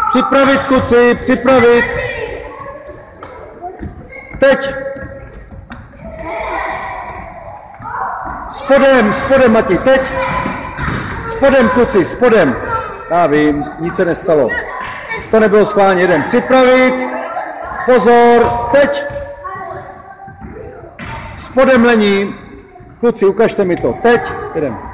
Připravit, kluci, připravit. Teď. Spodem, Mati, teď. Spodem, kluci, spodem. Já vím, nic se nestalo. To nebylo schválně, jeden. Připravit. Pozor, teď. Spodem lení. Kluci, ukažte mi to. Teď, jedem.